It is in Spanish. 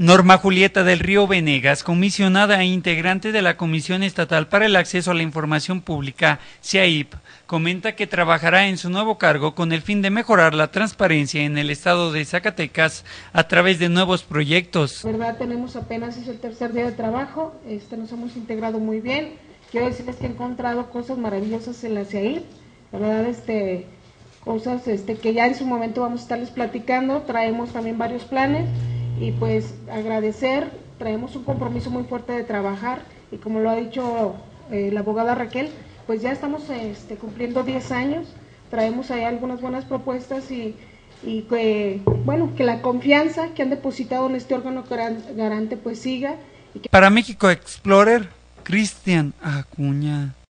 Norma Julieta del Río Venegas, comisionada e integrante de la Comisión Estatal para el Acceso a la Información Pública, CIAIP, comenta que trabajará en su nuevo cargo con el fin de mejorar la transparencia en el estado de Zacatecas a través de nuevos proyectos. La verdad, tenemos apenas el tercer día de trabajo, nos hemos integrado muy bien. Quiero decirles que he encontrado cosas maravillosas en la CIAIP, la verdad, cosas que ya en su momento vamos a estarles platicando. Traemos también varios planes y pues agradecer, traemos un compromiso muy fuerte de trabajar y como lo ha dicho la abogada Raquel, pues ya estamos cumpliendo 10 años, traemos ahí algunas buenas propuestas y que, bueno, que la confianza que han depositado en este órgano garante pues siga. Para México Explorer, Cristian Acuña.